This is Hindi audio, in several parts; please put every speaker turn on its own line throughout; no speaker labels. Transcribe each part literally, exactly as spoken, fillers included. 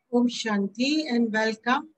Om Shanti and welcome.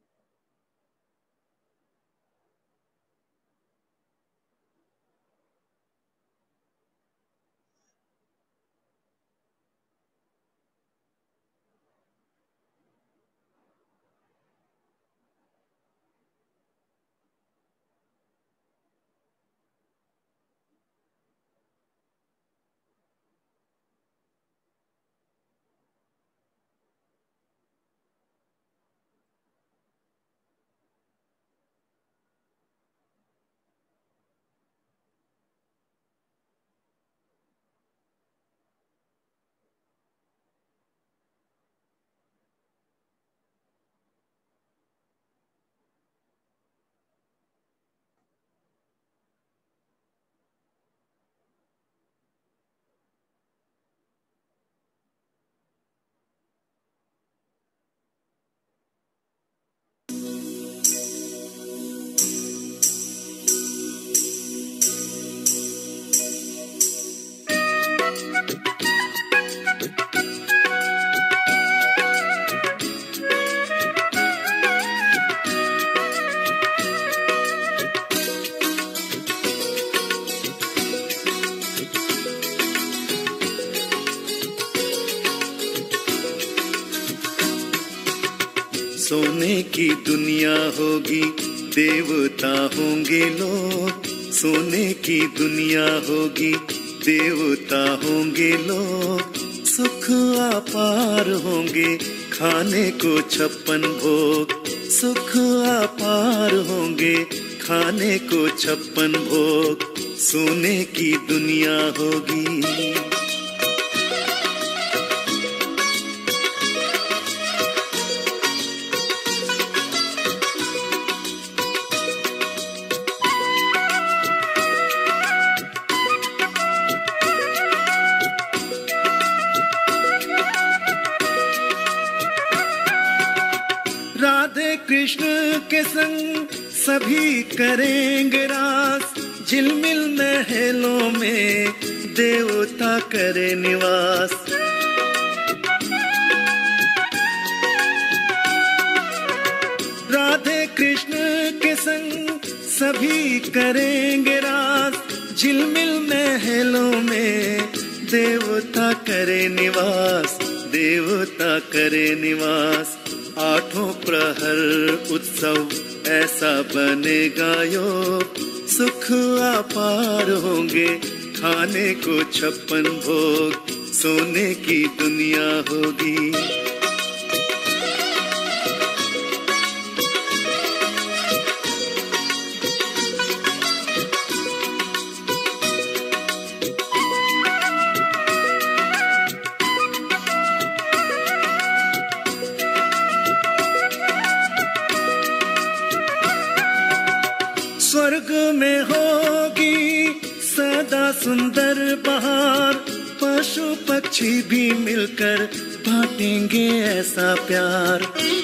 सोने की दुनिया होगी, देवता होंगे लोग। सोने की दुनिया होगी, देवता होंगे लोग। सुख अपार होंगे, खाने को छप्पन भोग। सुख अपार होंगे, खाने को छप्पन भोग। सोने की दुनिया होगी। राधे कृष्ण के संग सभी करेंगे रास। झिलमिल महलों में देवता करे निवास। राधे कृष्ण के संग सभी करेंगे रास। झिलमिल महलों में देवता करे निवास। देवता करे निवास। आठों प्रहर उत्सव ऐसा बनेगा योग। सुख अपार होंगे, खाने को छप्पन भोग। सोने की दुनिया होगी। स्वर्ग में होगी सदा सुंदर बहार। पशु पक्षी भी मिलकर बांटेंगे ऐसा प्यार।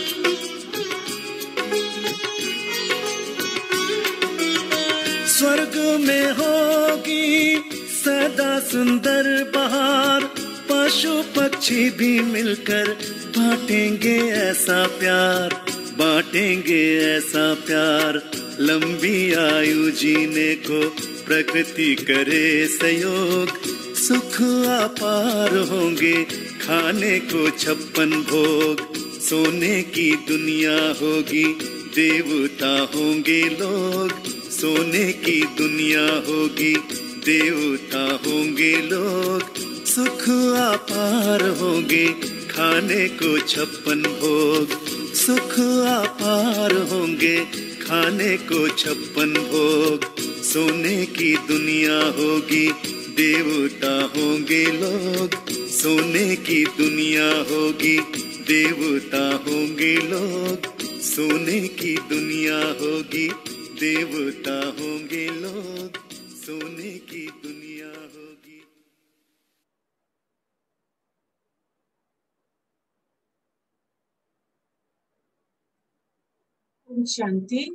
स्वर्ग में होगी सदा सुंदर बहार। पशु पक्षी भी मिलकर बांटेंगे ऐसा प्यार। बांटेंगे ऐसा प्यार। लंबी आयु जीने को प्रकृति करे सहयोग। सुख अपार होंगे, खाने को छप्पन भोग। सोने की दुनिया होगी, देवता होंगे लोग। सोने की दुनिया होगी, देवता होंगे लोग। सुख अपार होंगे, खाने को छप्पन भोग। सुख अपार होंगे, खाने को छप्पन भोग। सोने की दुनिया होगी, देवता होंगे लोग। सोने की दुनिया होगी, देवता होंगे लोग। सोने की दुनिया होगी, देवता होंगे लोग। सोने की दुनिया होगी।
ओम शांति।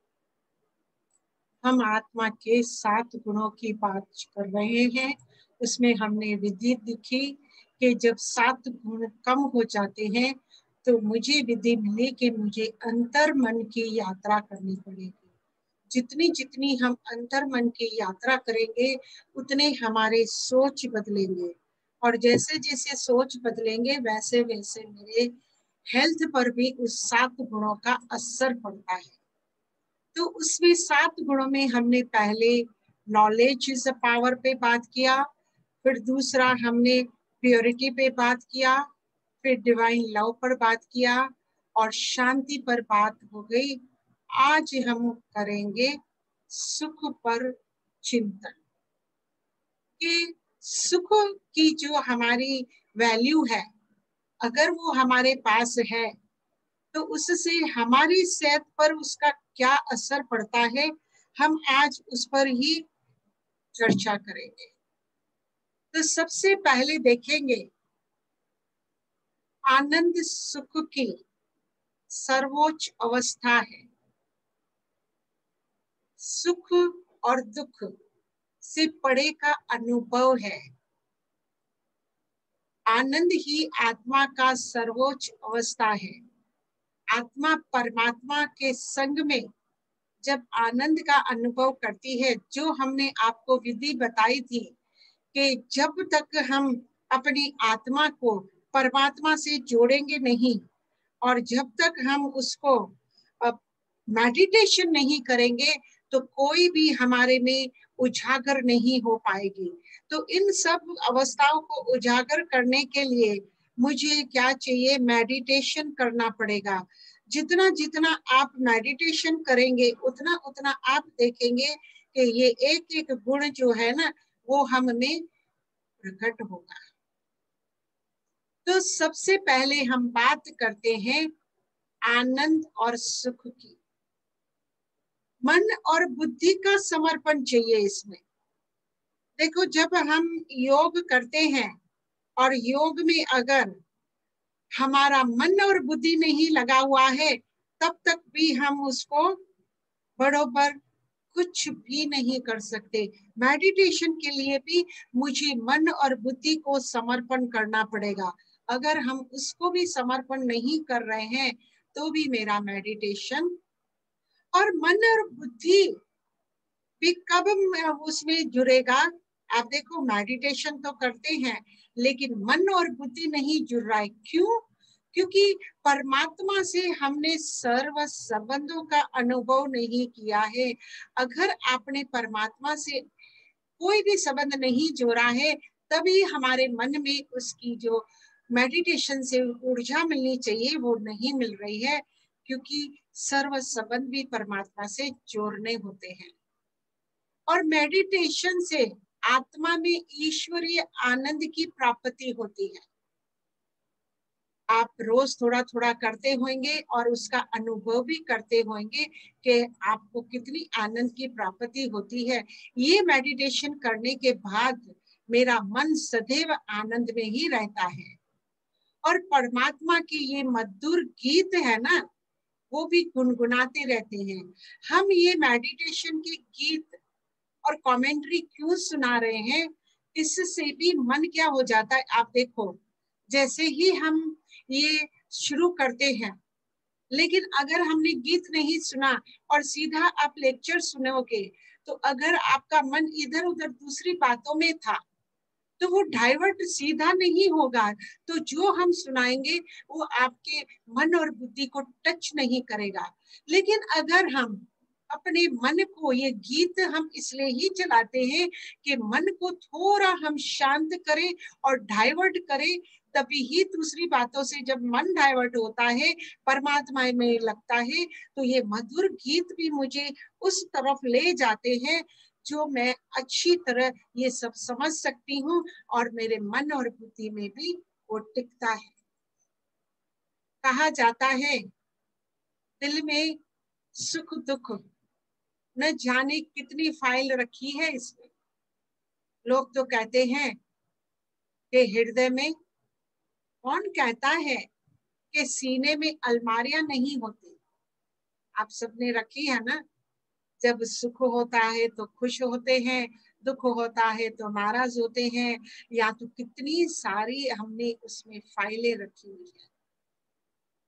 हम आत्मा के सात गुणों की बात कर रहे हैं। उसमें हमने विधि दिखी कि जब सात गुण कम हो जाते हैं तो मुझे विधि मिली कि मुझे अंतर मन की यात्रा करनी पड़ेगी। जितनी जितनी हम अंतर मन की यात्रा करेंगे उतने हमारे सोच बदलेंगे, और जैसे जैसे सोच बदलेंगे वैसे वैसे मेरे हेल्थ पर भी उस सात गुणों का असर पड़ता है। तो उसमें सात गुणों में हमने पहले नॉलेज इज अ पावर पे बात किया, फिर दूसरा हमने प्योरिटी पे बात किया, फिर डिवाइन लव पर बात किया, और शांति पर बात हो गई। आज हम करेंगे सुख पर चिंतन, कि सुख की जो हमारी वैल्यू है, अगर वो हमारे पास है तो उससे हमारी सेहत पर उसका क्या असर पड़ता है, हम आज उस पर ही चर्चा करेंगे। तो सबसे पहले देखेंगे आनंद सुख की सर्वोच्च अवस्था है। सुख और दुख से परे का अनुभव है। आनंद ही आत्मा का सर्वोच्च अवस्था है। आत्मा परमात्मा के संग में जब आनंद का अनुभव करती है, जो हमने आपको विधि बताई थी कि जब तक हम अपनी आत्मा को परमात्मा से जोड़ेंगे नहीं, और जब तक हम उसको मेडिटेशन नहीं करेंगे, तो कोई भी हमारे में उजागर नहीं हो पाएगी। तो इन सब अवस्थाओं को उजागर करने के लिए मुझे क्या चाहिए? मेडिटेशन करना पड़ेगा। जितना जितना आप मेडिटेशन करेंगे उतना उतना आप देखेंगे कि ये एक एक गुण जो है ना वो हम में प्रकट होगा। तो सबसे पहले हम बात करते हैं आनंद और सुख की। मन और बुद्धि का समर्पण चाहिए इसमें। देखो, जब हम योग करते हैं और योग में अगर हमारा मन और बुद्धि नहीं लगा हुआ है, तब तक भी हम उसको बरोबर कुछ भी नहीं कर सकते। मेडिटेशन के लिए भी मुझे मन और बुद्धि को समर्पण करना पड़ेगा। अगर हम उसको भी समर्पण नहीं कर रहे हैं तो भी मेरा मेडिटेशन, और मन और बुद्धि भी कब उसमें जुड़ेगा? आप देखो, मेडिटेशन तो करते हैं लेकिन मन और बुद्धि नहीं जुड़ रहा है। क्यों? क्योंकि परमात्मा से हमने सर्व संबंधों का अनुभव नहीं किया है। अगर आपने परमात्मा से कोई भी संबंध नहीं जोड़ा है, तभी हमारे मन में उसकी जो मेडिटेशन से ऊर्जा मिलनी चाहिए वो नहीं मिल रही है, क्योंकि सर्व संबंध भी परमात्मा से जोड़ने होते हैं। और मेडिटेशन से आत्मा में ईश्वरीय आनंद की प्राप्ति होती है। आप रोज थोड़ा थोड़ा करते होंगे और उसका अनुभव भी करते होंगे कि आपको कितनी आनंद की प्राप्ति होती है। ये मेडिटेशन करने के बाद मेरा मन सदैव आनंद में ही रहता है। और परमात्मा की ये मधुर गीत है ना, वो भी गुनगुनाते रहते हैं। हम ये मेडिटेशन के गीत और कमेंट्री क्यों सुना रहे हैं? इससे भी मन क्या हो जाता है, आप देखो, जैसे ही हम ये शुरू करते हैं, लेकिन अगर हमने गीत नहीं सुना और सीधा आप लेक्चर सुनोगे, तो अगर आपका मन इधर उधर दूसरी बातों में था तो वो डाइवर्ट सीधा नहीं होगा। तो जो हम सुनाएंगे वो आपके मन और बुद्धि को टच नहीं करेगा। लेकिन अगर हम अपने मन को, ये गीत हम इसलिए ही चलाते हैं कि मन को थोड़ा हम शांत करें और डाइवर्ट करें, तभी ही दूसरी बातों से जब मन डाइवर्ट होता है, परमात्मा में लगता है, तो ये मधुर गीत भी मुझे उस तरफ ले जाते हैं जो मैं अच्छी तरह ये सब समझ सकती हूँ, और मेरे मन और बुद्धि में भी वो टिकता है। कहा जाता है दिल में सुख दुख न जाने कितनी फाइल रखी है इसमें। लोग तो कहते हैं कि हृदय में, कौन कहता है कि सीने में अलमारियां नहीं होती? आप सबने रखी है ना। जब सुख होता है तो खुश होते हैं, दुख होता है तो नाराज होते हैं, या तो कितनी सारी हमने उसमें फाइलें रखी हुई है।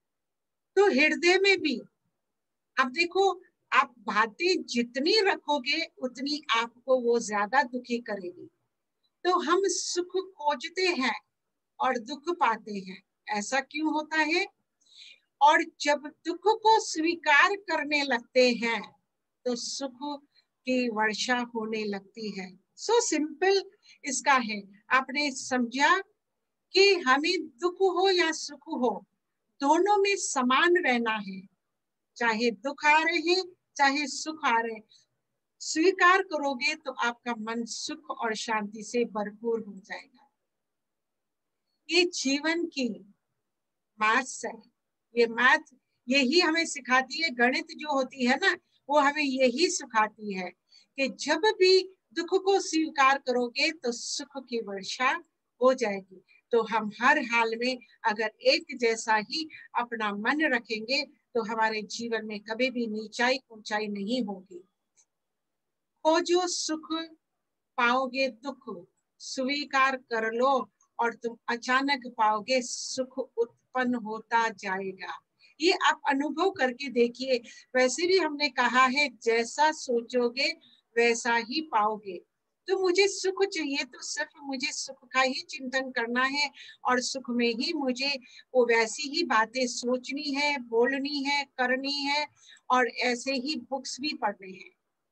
तो हृदय में भी अब देखो, आप बातें जितनी रखोगे उतनी आपको वो ज्यादा दुखी करेगी। तो हम सुख खोजते हैं और दुख पाते हैं, ऐसा क्यों होता है? और जब दुख को स्वीकार करने लगते हैं तो सुख की वर्षा होने लगती है। सो सिंपल इसका है। आपने समझा कि हमें दुख हो या सुख हो, दोनों में समान रहना है। चाहे दुख आ रहे हैं चाहे सुख आ रहे हैं, स्वीकार करोगे तो आपका मन सुख और शांति से भरपूर हो जाएगा। ये जीवन की मैथ्स है। ये मैथ यही हमें सिखाती है। गणित जो होती है ना, वो हमें यही सिखाती है कि जब भी दुख को स्वीकार करोगे तो सुख की वर्षा हो जाएगी। तो हम हर हाल में अगर एक जैसा ही अपना मन रखेंगे तो हमारे जीवन में कभी भी नीचाई ऊंचाई नहीं होगी। खोजो सुख पाओगे दुख, स्वीकार कर लो और तुम अचानक पाओगे सुख उत्पन्न होता जाएगा। ये आप अनुभव करके देखिए। वैसे भी हमने कहा है जैसा सोचोगे वैसा ही पाओगे। तो मुझे सुख चाहिए तो सिर्फ मुझे सुख का ही चिंतन करना है और सुख में ही मुझे वो वैसी ही बातें सोचनी है, बोलनी है, करनी है और ऐसे ही बुक्स भी पढ़ने हैं।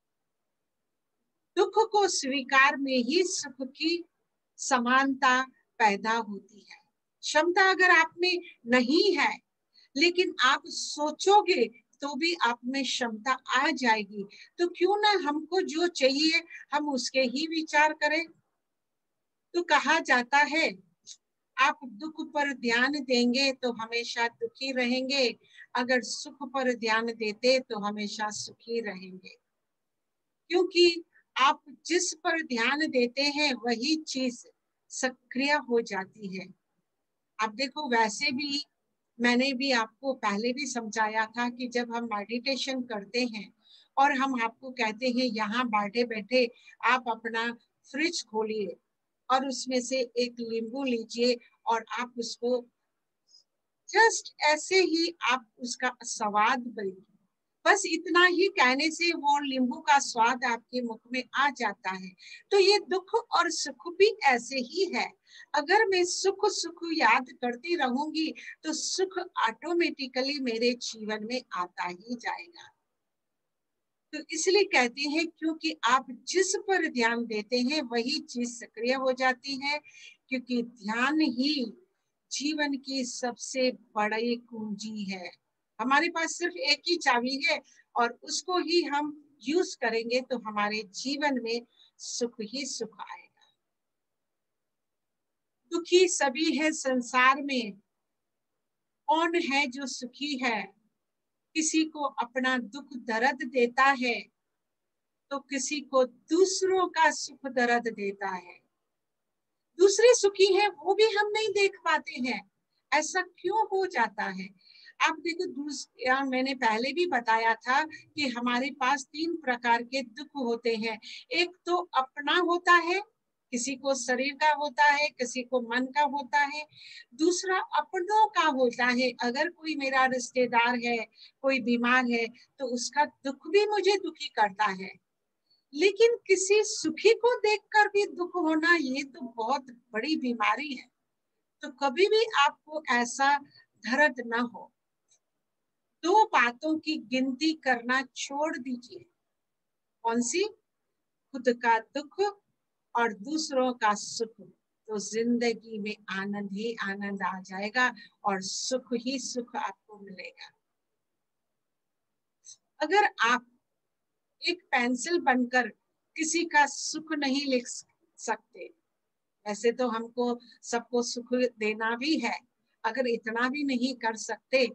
दुख को स्वीकार में ही सुख की समानता पैदा होती है। क्षमता अगर आप में नहीं है लेकिन आप सोचोगे तो भी आप में क्षमता आ जाएगी। तो क्यों ना हमको जो चाहिए हम उसके ही विचार करें। तो कहा जाता है आप दुख पर ध्यान देंगे तो हमेशा दुखी रहेंगे, अगर सुख पर ध्यान देते तो हमेशा सुखी रहेंगे। क्योंकि आप जिस पर ध्यान देते हैं वही चीज सक्रिय हो जाती है। आप देखो, वैसे भी मैंने भी आपको पहले भी समझाया था कि जब हम मेडिटेशन करते हैं और हम आपको कहते हैं यहाँ बैठे बैठे आप अपना फ्रिज खोलिए और उसमें से एक नींबू लीजिए और आप उसको जस्ट ऐसे ही आप उसका स्वाद बढ़िए, बस इतना ही कहने से वो नींबू का स्वाद आपके मुख में आ जाता है। तो ये दुख और सुख भी ऐसे ही है। अगर मैं सुख सुख याद करती रहूंगी तो सुख ऑटोमेटिकली मेरे जीवन में आता ही जाएगा। तो इसलिए कहते हैं क्योंकि आप जिस पर ध्यान देते हैं वही चीज सक्रिय हो जाती है, क्योंकि ध्यान ही जीवन की सबसे बड़ी कुंजी है। हमारे पास सिर्फ एक ही चाबी है और उसको ही हम यूज करेंगे तो हमारे जीवन में सुख ही सुख आएगा। दुखी सभी है संसार में, कौन है जो सुखी है? किसी को अपना दुख दर्द देता है तो किसी को दूसरों का सुख दर्द देता है। दूसरे सुखी है वो भी हम नहीं देख पाते हैं, ऐसा क्यों हो जाता है? आप देखो, दूसरा मैंने पहले भी बताया था कि हमारे पास तीन प्रकार के दुख होते हैं। एक तो अपना होता है, किसी को शरीर का होता है, किसी को मन का होता है। दूसरा अपनों का होता है, अगर कोई मेरा रिश्तेदार है, कोई बीमार है तो उसका दुख भी मुझे दुखी करता है। लेकिन किसी सुखी को देखकर भी दुख होना, ये तो बहुत बड़ी बीमारी है। तो कभी भी आपको ऐसा दर्द ना हो। दो बातों की गिनती करना छोड़ दीजिए। कौन सी? खुद का दुख और दूसरों का सुख, तो जिंदगी में आनंद ही आनंद आ जाएगा और सुख ही सुख आपको मिलेगा। अगर आप एक पेंसिल बनकर किसी का सुख नहीं लिख सकते, वैसे तो हमको सबको सुख देना भी है, अगर इतना भी नहीं कर सकते,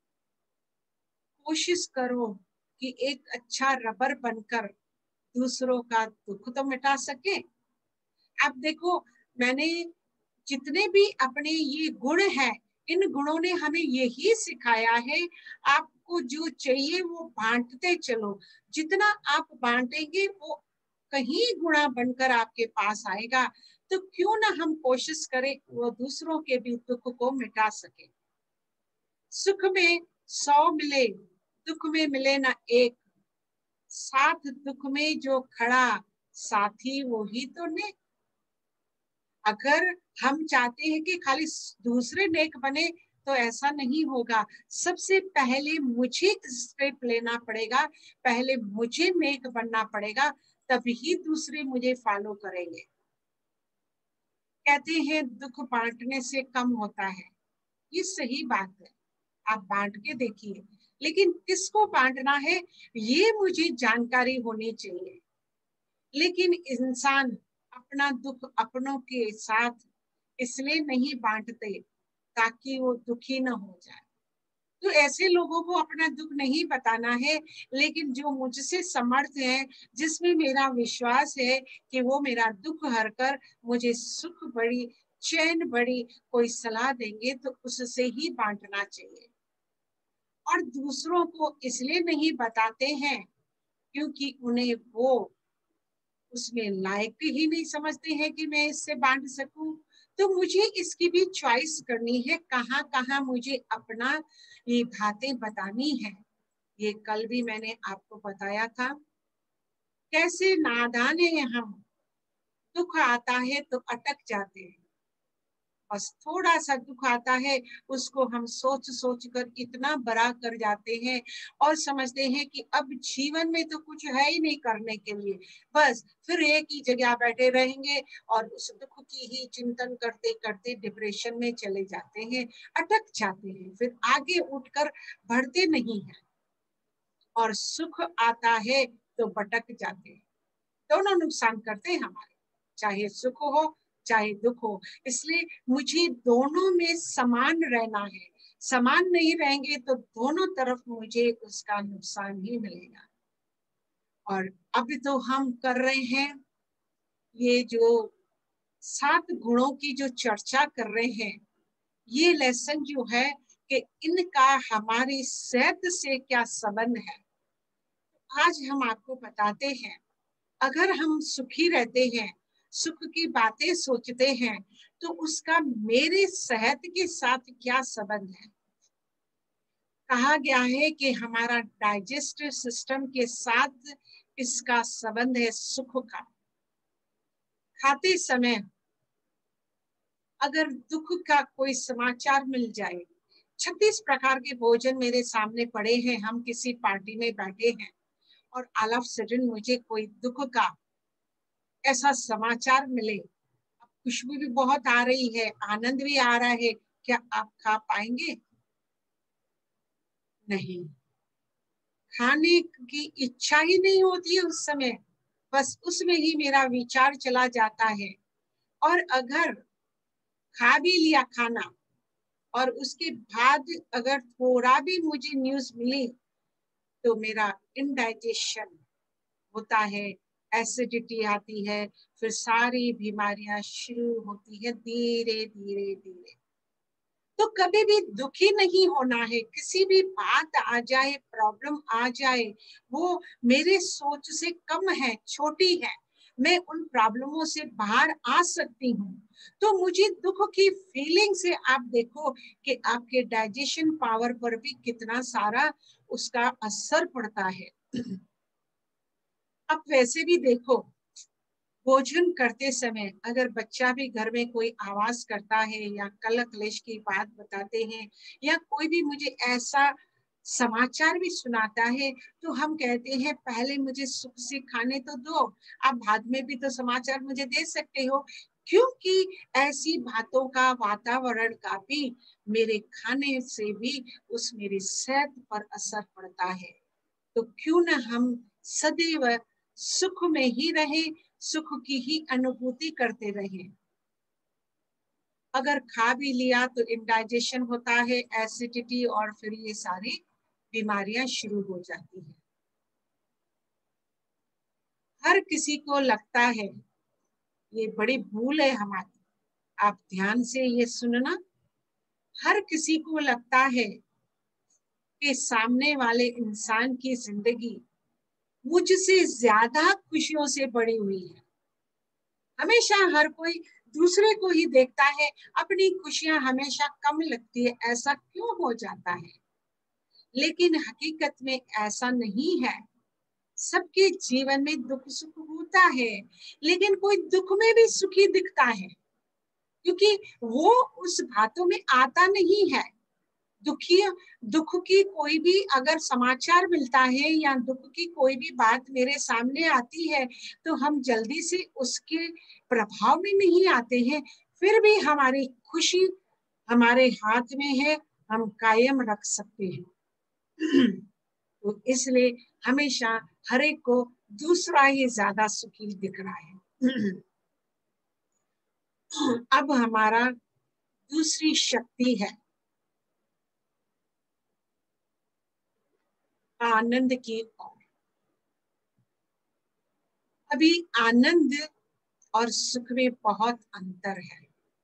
कोशिश करो कि एक अच्छा रबर बनकर दूसरों का दुख तो मिटा सके। आप देखो, मैंने जितने भी अपने ये गुण हैं, इन गुणों ने हमें यही सिखाया है, आपको जो चाहिए वो बांटते चलो। जितना आप बांटेंगे वो कहीं गुणा बनकर आपके पास आएगा। तो क्यों ना हम कोशिश करें वो दूसरों के भी दुख को मिटा सके। सुख में सौ मिले दुख में मिले ना एक, साथ दुख में जो खड़ा साथी वो ही तो नेक। अगर हम चाहते हैं कि खाली दूसरे नेक बने तो ऐसा नहीं होगा। सबसे पहले मुझे स्टेप लेना पड़ेगा, पहले मुझे नेक बनना पड़ेगा, तभी दूसरे मुझे फॉलो करेंगे। कहते हैं दुख बांटने से कम होता है, ये सही बात है, आप बांट के देखिए, लेकिन किसको बांटना है ये मुझे जानकारी होनी चाहिए। लेकिन इंसान अपना दुख अपनों के साथ इसलिए नहीं बांटते ताकि वो दुखी न हो जाए। तो ऐसे लोगों को अपना दुख नहीं बताना है, लेकिन जो मुझसे समर्थ है, जिसमें मेरा विश्वास है कि वो मेरा दुख हर कर मुझे सुख बड़ी चैन बड़ी कोई सलाह देंगे, तो उससे ही बांटना चाहिए। और दूसरों को इसलिए नहीं बताते हैं क्योंकि उन्हें वो उसमें लायक ही नहीं समझते हैं कि मैं इससे बांट सकूं। तो मुझे इसकी भी चॉइस करनी है, कहाँ कहाँ मुझे अपना ये बातें बतानी है। ये कल भी मैंने आपको बताया था, कैसे नादान है हम, दुख आता है तो अटक जाते हैं। बस थोड़ा सा दुख आता है उसको हम सोच सोच कर इतना बड़ा कर जाते हैं और समझते हैं कि अब जीवन में तो कुछ है ही नहीं करने के लिए, बस फिर एक ही जगह बैठे रहेंगे और उस दुख की ही चिंतन करते करते डिप्रेशन में चले जाते हैं, अटक जाते हैं, फिर आगे उठकर बढ़ते नहीं हैं। और सुख आता है तो भटक जाते हैं, दोनों नुकसान करते हैं हमारे, चाहे सुख हो चाहे दुख हो। इसलिए मुझे दोनों में समान रहना है, समान नहीं रहेंगे तो दोनों तरफ मुझे उसका नुकसान ही मिलेगा। और अब तो हम कर रहे हैं ये जो सात गुणों की जो चर्चा कर रहे हैं, ये लेसन जो है कि इनका हमारी सेहत से क्या संबंध है, आज हम आपको बताते हैं। अगर हम सुखी रहते हैं, सुख की बातें सोचते हैं, तो उसका मेरे सेहत के साथ क्या संबंध है। कहा गया है कि हमारा डाइजेस्टिव सिस्टम के साथ इसका संबंध है सुख का। खाते समय अगर दुख का कोई समाचार मिल जाए, छत्तीस प्रकार के भोजन मेरे सामने पड़े हैं, हम किसी पार्टी में बैठे हैं और ऑल ऑफ सडन मुझे कोई दुख का ऐसा समाचार मिले, खुशबू भी बहुत आ रही है, आनंद भी आ रहा है, क्या आप खा पाएंगे? नहीं, खाने की इच्छा ही नहीं होती है उस समय, बस उसमें ही मेरा विचार चला जाता है। और अगर खा भी लिया खाना और उसके बाद अगर थोड़ा भी मुझे न्यूज मिली तो मेरा इनडाइजेशन होता है, एसिडिटी आती है, फिर सारी बीमारियां शुरू होती है धीरे धीरे धीरे। तो कभी भी दुखी नहीं होना है, किसी भी बात आ जाए, प्रॉब्लम आ जाए, वो मेरे सोच से कम है, छोटी है, मैं उन प्रॉब्लमों से बाहर आ सकती हूँ। तो मुझे दुख की फीलिंग से आप देखो कि आपके डाइजेशन पावर पर भी कितना सारा उसका असर पड़ता है। अब वैसे भी देखो, भोजन करते समय अगर बच्चा भी घर में कोई आवाज करता है या कलह क्लेश की बात बताते हैं या कोई भी मुझे ऐसा समाचार भी सुनाता है, तो हम कहते हैं पहले मुझे सुख से खाने तो दो, आप बाद में भी तो समाचार मुझे दे सकते हो, क्योंकि ऐसी बातों का वातावरण का भी मेरे खाने से भी उस मेरी सेहत पर असर पड़ता है। तो क्यों ना हम सदैव सुख में ही रहें, सुख की ही अनुभूति करते रहे। अगर खा भी लिया तो इंडाइजेशन होता है, एसिडिटी, और फिर ये सारी बीमारियां शुरू हो जाती हैं। हर किसी को लगता है, ये बड़ी भूल है हमारी, आप ध्यान से ये सुनना, हर किसी को लगता है कि सामने वाले इंसान की जिंदगी मुझसे ज्यादा खुशियों से बड़ी हुई है। हमेशा हर कोई दूसरे को ही देखता है, अपनी खुशियां हमेशा कम लगती है, ऐसा क्यों हो जाता है? लेकिन हकीकत में ऐसा नहीं है। सबके जीवन में दुख सुख होता है, लेकिन कोई दुख में भी सुखी दिखता है, क्योंकि वो उस बातों में आता नहीं है। दुखी दुख की कोई भी अगर समाचार मिलता है या दुख की कोई भी बात मेरे सामने आती है, तो हम जल्दी से उसके प्रभाव में नहीं आते हैं। फिर भी हमारी खुशी हमारे हाथ में है, हम कायम रख सकते हैं। तो इसलिए हमेशा हर एक को दूसरा ही ज्यादा सुखी दिख रहा है। अब हमारा दूसरी शक्ति है आनंद की ओर। अभी आनंद और सुख में बहुत अंतर है।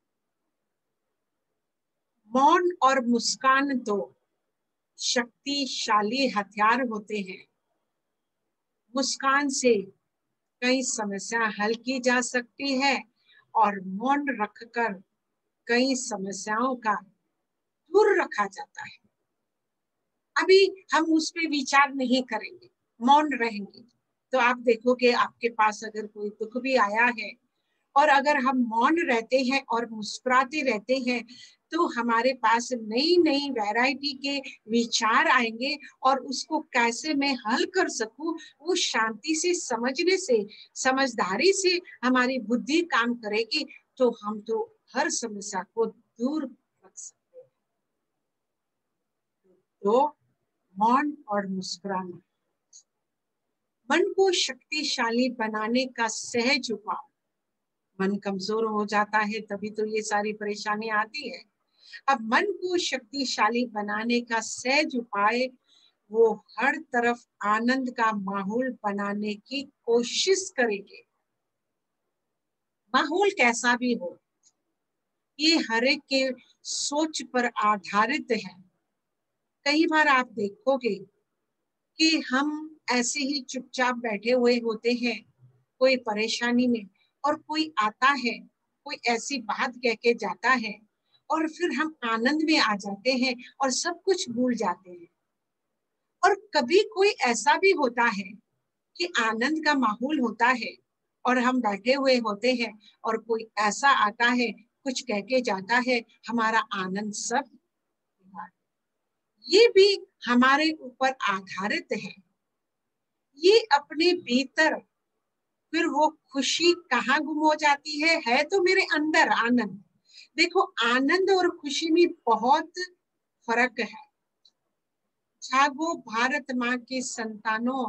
मौन और मुस्कान तो शक्तिशाली हथियार होते हैं। मुस्कान से कई समस्या हल की जा सकती है और मौन रखकर कई समस्याओं का दूर रखा जाता है। अभी हम उस पर विचार नहीं करेंगे, मौन रहेंगे। तो आप देखोगे आपके पास अगर कोई दुख भी आया है और अगर हम मौन रहते हैं और मुस्कुराते रहते हैं, तो हमारे पास नई नई वैरायटी के विचार आएंगे और उसको कैसे मैं हल कर सकूं, वो शांति से समझने से, समझदारी से हमारी बुद्धि काम करेगी, तो हम तो हर समस्या को दूर रख सकते हैं। तो मौन और मुस्कुराना मन को शक्तिशाली बनाने का सहज उपाय। मन कमजोर हो जाता है तभी तो ये सारी परेशानी आती है। अब मन को शक्तिशाली बनाने का सहज उपाय, वो हर तरफ आनंद का माहौल बनाने की कोशिश करेंगे। माहौल कैसा भी हो, ये हर एक के सोच पर आधारित है। कई बार आप देखोगे कि हम ऐसे ही चुपचाप बैठे हुए होते हैं कोई परेशानी में, और कोई आता है, कोई ऐसी बात कह के जाता है और फिर हम आनंद में आ जाते हैं और सब कुछ भूल जाते हैं। और कभी कोई ऐसा भी होता है कि आनंद का माहौल होता है और हम बैठे हुए होते हैं और कोई ऐसा आता है, कुछ कह के जाता है, हमारा आनंद सब। ये भी हमारे ऊपर आधारित है। ये अपने भीतर फिर वो खुशी कहाँ गुम हो जाती है है तो मेरे अंदर आनंद। देखो, आनंद और खुशी में बहुत फर्क है। जागो भारत माँ के संतानों,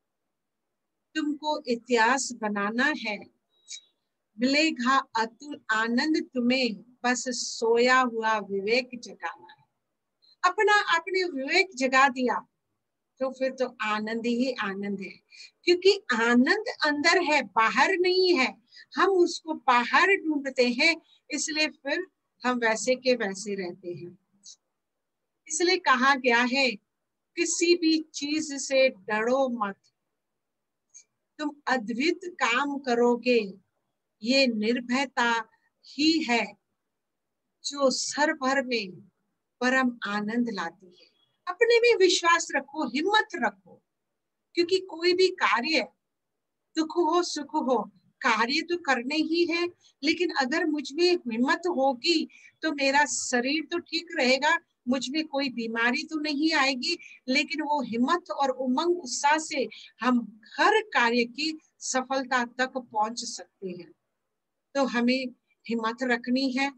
तुमको इतिहास बनाना है। मिलेगा अतुल आनंद तुम्हें, बस सोया हुआ विवेक जगाना है। अपना अपने विवेक जगा दिया तो फिर तो आनंद ही आनंद है, क्योंकि आनंद अंदर है, बाहर नहीं है। हम उसको बाहर ढूंढते हैं, इसलिए फिर हम वैसे के वैसे रहते हैं। इसलिए कहा गया है, किसी भी चीज से डरो मत, तुम अद्भुत काम करोगे। ये निर्भयता ही है जो सर भर में परम आनंद लाती है। अपने में विश्वास रखो, हिम्मत रखो, क्योंकि कोई भी कार्य, दुख हो सुख हो, कार्य तो करने ही है। लेकिन अगर मुझ में हिम्मत होगी तो मेरा शरीर तो ठीक रहेगा, मुझ में कोई बीमारी तो नहीं आएगी, लेकिन वो हिम्मत और उमंग उत्साह से हम हर कार्य की सफलता तक पहुंच सकते हैं। तो हमें हिम्मत रखनी है।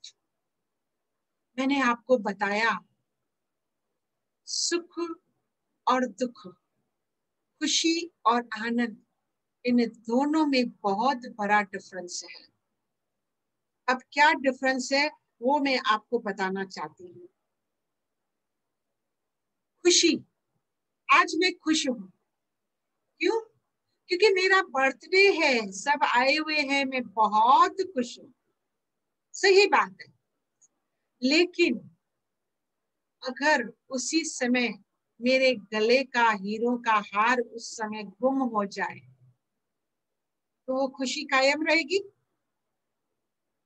मैंने आपको बताया सुख और दुख, खुशी और आनंद, इन दोनों में बहुत बड़ा डिफरेंस है। अब क्या डिफरेंस है वो मैं आपको बताना चाहती हूँ। खुशी, आज मैं खुश हूँ। क्यों? क्योंकि मेरा बर्थडे है, सब आए हुए हैं, मैं बहुत खुश हूँ। सही बात है। लेकिन अगर उसी समय मेरे गले का हीरों का हार उस समय गुम हो जाए, तो वो खुशी कायम रहेगी?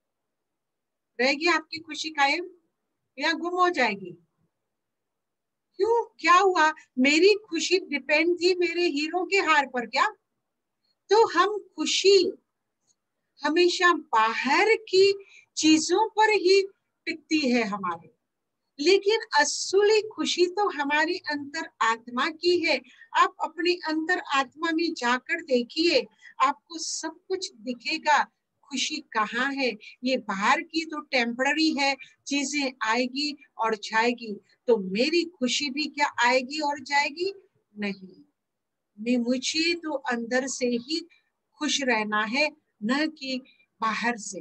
रहेगी आपकी खुशी कायम या गुम हो जाएगी? क्यों, क्या हुआ? मेरी खुशी डिपेंड थी मेरे हीरो के हार पर क्या? तो हम खुशी हमेशा बाहर की चीजों पर ही टिकती है हमारे, लेकिन असली खुशी तो हमारी अंतर आत्मा की है। आप अपनी अंतर आत्मा में जाकर देखिए, आपको सब कुछ दिखेगा। खुशी कहाँ है? ये बाहर की तो टेम्पररी है, चीजें आएगी और जाएगी। तो मेरी खुशी भी क्या आएगी और जाएगी? नहीं, मैं मुझे तो अंदर से ही खुश रहना है, न कि बाहर से।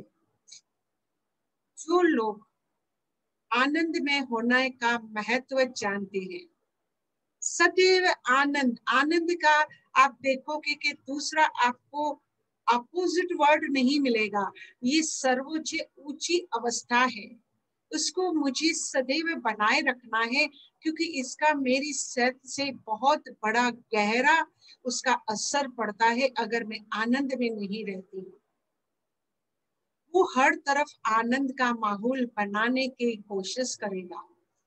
जो लोग आनंद में होने का महत्व जानते हैं, सदैव आनंद, आनंद का आप देखोगे कि दूसरा आपको अपोजिट वर्ड नहीं मिलेगा। ये सर्वोच्च ऊंची अवस्था है, उसको मुझे सदैव बनाए रखना है, क्योंकि इसका मेरी सेहत से बहुत बड़ा गहरा उसका असर पड़ता है अगर मैं आनंद में नहीं रहती हूँ। वो हर तरफ आनंद का माहौल बनाने की कोशिश करेगा।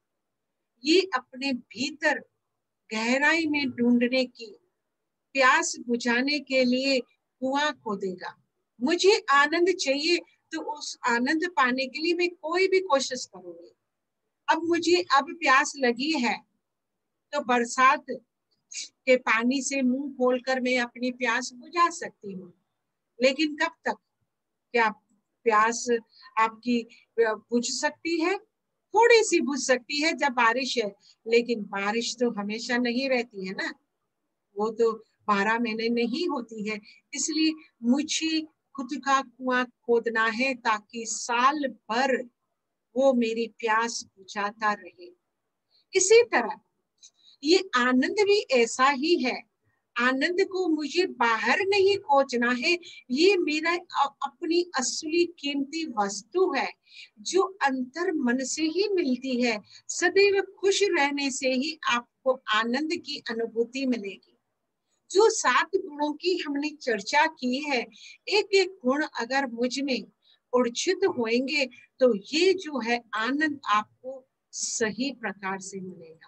ये अपने भीतर गहराई में ढूंढने की, प्यास बुझाने के लिए कुआं खोदेगा। मुझे आनंद चाहिए तो उस आनंद पाने के लिए मैं कोई भी कोशिश करूंगी। अब मुझे अब प्यास लगी है तो बरसात के पानी से मुंह खोलकर मैं अपनी प्यास बुझा सकती हूँ, लेकिन कब तक? क्या प्यास आपकी बुझ सकती है? थोड़ी सी बुझ सकती है जब बारिश है, लेकिन बारिश तो हमेशा नहीं रहती है ना, वो तो बारह महीने में ही होती है। इसलिए मुझे खुद का कुआं खोदना है ताकि साल भर वो मेरी प्यास बुझाता रहे। इसी तरह ये आनंद भी ऐसा ही है। आनंद को मुझे बाहर नहीं खोजना है, ये मेरा अपनी असली कीमती वस्तु है जो अंतर मन से ही मिलती है। सदैव खुश रहने से ही आपको आनंद की अनुभूति मिलेगी। जो सात गुणों की हमने चर्चा की है, एक एक गुण अगर मुझ में उर्जित होंगे तो ये जो है आनंद आपको सही प्रकार से मिलेगा।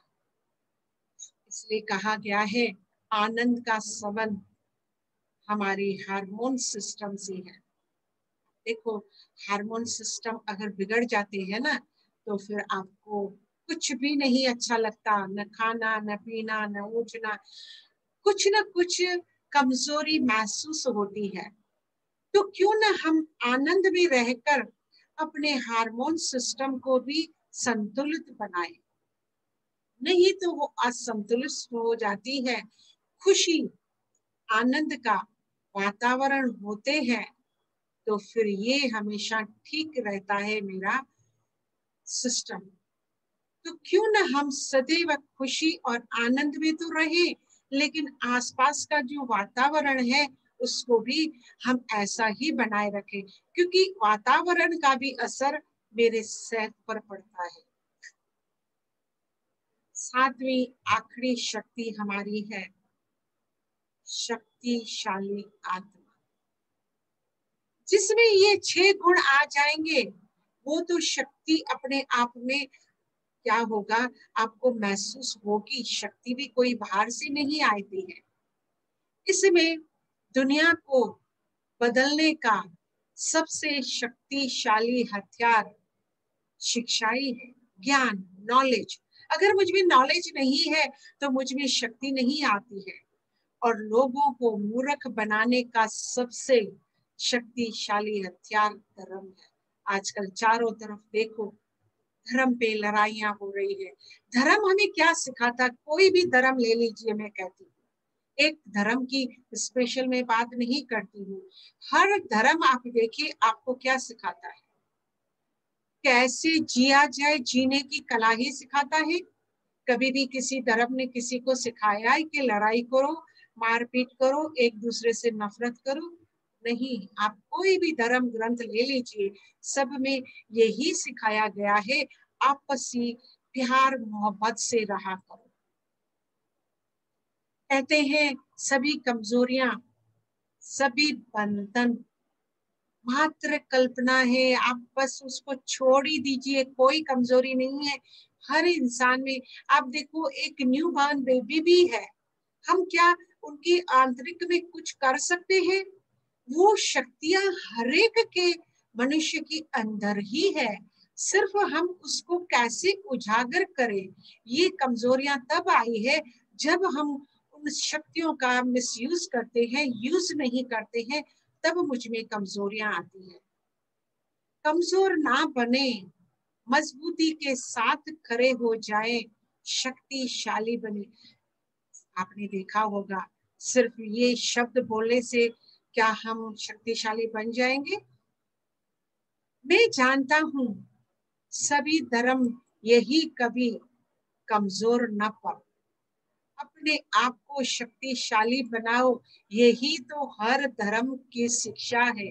इसलिए कहा गया है आनंद का संबंध हमारे हार्मोन सिस्टम से है। देखो, हार्मोन सिस्टम अगर बिगड़ जाते हैं ना, तो फिर आपको कुछ भी नहीं अच्छा लगता, न खाना, न पीना, न उठना, कुछ न कुछ कमजोरी महसूस होती है। तो क्यों न हम आनंद में रहकर अपने हार्मोन सिस्टम को भी संतुलित बनाएं। नहीं तो वो असंतुलित हो जाती है। खुशी आनंद का वातावरण होते हैं तो फिर ये हमेशा ठीक रहता है मेरा सिस्टम। तो क्यों न हम सदैव खुशी और आनंद में तो रहे, लेकिन आसपास का जो वातावरण है उसको भी हम ऐसा ही बनाए रखें, क्योंकि वातावरण का भी असर मेरे सेहत पर पड़ता है। सातवीं आखिरी शक्ति हमारी है शक्तिशाली आत्मा। जिसमें ये छह गुण आ जाएंगे, वो तो शक्ति अपने आप में क्या होगा, आपको महसूस होगी। शक्ति भी कोई बाहर से नहीं आती है। इसमें दुनिया को बदलने का सबसे शक्तिशाली हथियार शिक्षा ही है, ज्ञान, नॉलेज। अगर मुझ में नॉलेज नहीं है तो मुझ में शक्ति नहीं आती है। और लोगों को मूर्ख बनाने का सबसे शक्तिशाली हथियार धर्म है। आजकल चारों तरफ देखो, धर्म पे लड़ाइयां हो रही है। धर्म हमें क्या सिखाता? कोई भी धर्म ले लीजिए, मैं कहती हूँ, एक धर्म की स्पेशल में बात नहीं करती हूँ। हर धर्म आप देखिए आपको क्या सिखाता है, कैसे जिया जाए, जीने की कला ही सिखाता है। कभी भी किसी धर्म ने किसी को सिखाया है कि लड़ाई करो, मारपीट करो, एक दूसरे से नफरत करो? नहीं। आप कोई भी धर्म ग्रंथ ले लीजिए, सब में यही सिखाया गया है, आपसी प्यार मोहब्बत से रहा करो। कहते हैं सभी कमजोरियां, सभी बंधन मात्र कल्पना है, आप बस उसको छोड़ ही दीजिए। कोई कमजोरी नहीं है, हर इंसान में। आप देखो, एक न्यू बॉर्न बेबी भी है, हम क्या उनकी आंतरिक में कुछ कर सकते हैं? वो शक्तियां हर एक के मनुष्य के अंदर ही है, सिर्फ हम उसको कैसे उजागर करें। ये कमजोरियां तब आई है जब हम उन शक्तियों का मिसयूज करते हैं, यूज नहीं करते हैं, तब मुझ में कमजोरियां आती है। कमजोर ना बने, मजबूती के साथ खड़े हो जाए, शक्तिशाली बने। आपने देखा होगा, सिर्फ ये शब्द बोलने से क्या हम शक्तिशाली बन जाएंगे? मैं जानता हूं सभी धर्म यही कभी कमजोर न पड़, अपने आप को शक्तिशाली बनाओ, यही तो हर धर्म की शिक्षा है।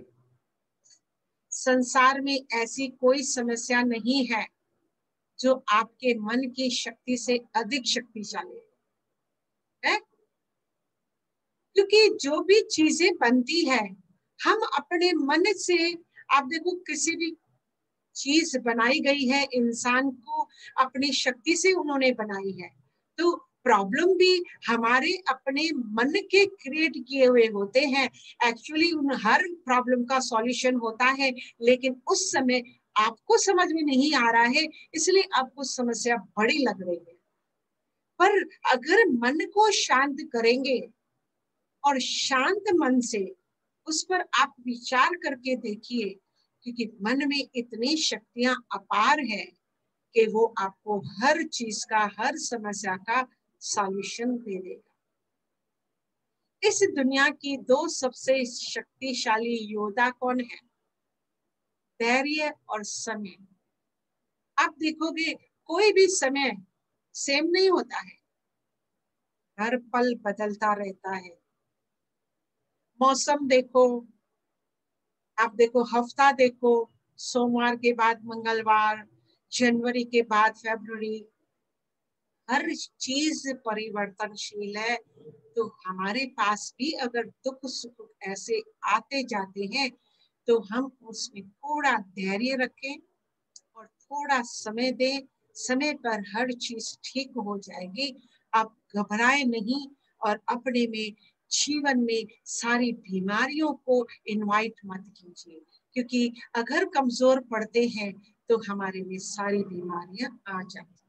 संसार में ऐसी कोई समस्या नहीं है जो आपके मन की शक्ति से अधिक शक्तिशाली है, क्योंकि जो भी चीजें बनती है हम अपने मन से। आप देखो, किसी भी चीज बनाई गई है, इंसान को अपनी शक्ति से उन्होंने बनाई है, तो प्रॉब्लम भी हमारे अपने मन के क्रिएट किए हुए होते हैं। एक्चुअली उन हर प्रॉब्लम का सॉल्यूशन होता है, लेकिन उस समय आपको समझ में नहीं आ रहा है, इसलिए आपको समस्या बड़ी लग रही है। पर अगर मन को शांत करेंगे और शांत मन से उस पर आप विचार करके देखिए, क्योंकि मन में इतनी शक्तियां अपार है कि वो आपको हर चीज का, हर समस्या का सॉल्यूशन दे देगा। इस दुनिया की दो सबसे शक्तिशाली योद्धा कौन है? धैर्य और समय। आप देखोगे कोई भी समय सेम नहीं होता है, हर पल बदलता रहता है। मौसम देखो, आप देखो हफ्ता देखो, सोमवार के बाद मंगलवार, जनवरी के बाद फरवरी, हर चीज परिवर्तनशील है। तो हमारे पास भी अगर दुख सुख ऐसे आते जाते हैं तो हम उसमें थोड़ा धैर्य रखें और थोड़ा समय दें। समय पर हर चीज ठीक हो जाएगी। आप घबराए नहीं और अपने में, जीवन में सारी बीमारियों को इनवाइट मत कीजिए, क्योंकि अगर कमजोर पड़ते हैं तो हमारे में सारी बीमारियां आ जाती हैं।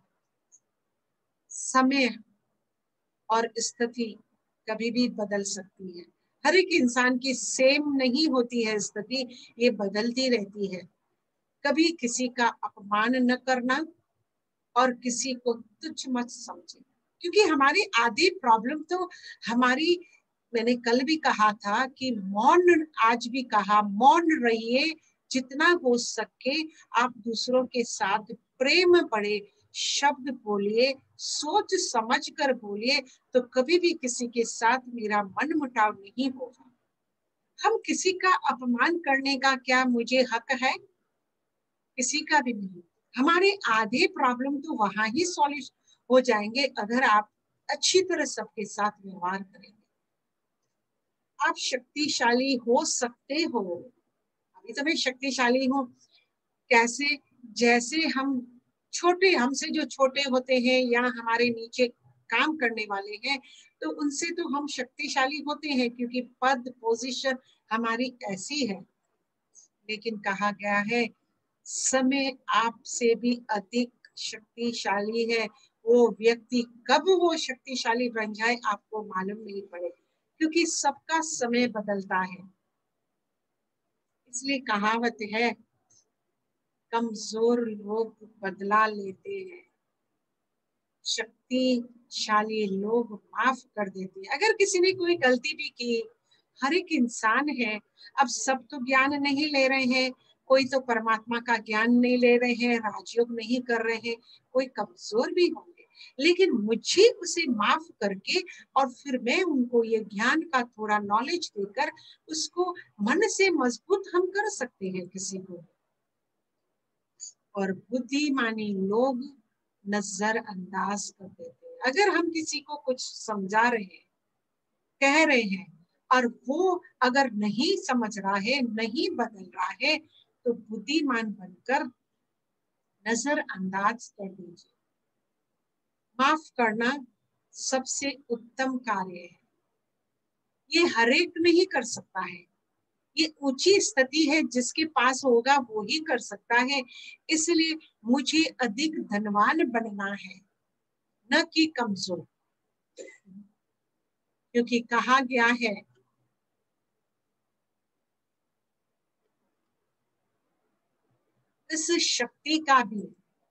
समय और स्थिति कभी भी बदल सकती है, हर एक इंसान की सेम नहीं होती है स्थिति, ये बदलती रहती है। कभी किसी का अपमान न करना और किसी को तुच्छ मत समझे, क्योंकि हमारी आधी प्रॉब्लम तो हमारी, मैंने कल भी कहा था कि मौन, आज भी कहा, मौन रहिए जितना हो सके। आप दूसरों के साथ प्रेम बड़े शब्द बोलिए, सोच समझ कर बोलिए, तो कभी भी किसी के साथ मेरा मन मुटाव नहीं होगा। हम किसी का अपमान करने का क्या मुझे हक है? किसी का भी नहीं। हमारे आधे प्रॉब्लम तो वहां ही सॉल्व हो जाएंगे अगर आप अच्छी तरह सबके साथ व्यवहार करेंगे। आप शक्तिशाली हो सकते हो, अभी तो मैं शक्तिशाली हूँ। कैसे? जैसे हम छोटे, हमसे जो छोटे होते हैं या हमारे नीचे काम करने वाले हैं, तो उनसे तो हम शक्तिशाली होते हैं क्योंकि पद पोजीशन हमारी ऐसी है। लेकिन कहा गया है समय आपसे भी अधिक शक्तिशाली है। वो व्यक्ति कब वो शक्तिशाली बन जाए आपको मालूम नहीं पड़े, क्योंकि सबका समय बदलता है। इसलिए कहावत है, कमजोर लोग बदला लेते हैं, शक्तिशाली लोग माफ कर देते हैं। अगर किसी ने कोई गलती भी की, हर एक इंसान है, अब सब तो ज्ञान नहीं ले रहे हैं, कोई तो परमात्मा का ज्ञान नहीं ले रहे हैं, राजयोग नहीं कर रहे हैं, कोई कमजोर भी होंगे, लेकिन मुझे उसे माफ करके और फिर मैं उनको ये ज्ञान का थोड़ा नॉलेज देकर उसको मन से मजबूत हम कर सकते हैं किसी को। और बुद्धिमानी लोग नजरअंदाज कर देते हैं। अगर हम किसी को कुछ समझा रहे हैं, कह रहे हैं, और वो अगर नहीं समझ रहा है, नहीं बदल रहा है, तो बुद्धिमान बनकर नजरअंदाज कर दीजिए। माफ करना सबसे उत्तम कार्य है। ये हर एक नहीं कर सकता है, ये ऊंची स्थिति है, जिसके पास होगा वो ही कर सकता है। इसलिए मुझे अधिक धनवान बनना है, न कि कमजोर, क्योंकि कहा गया है इस शक्ति का भी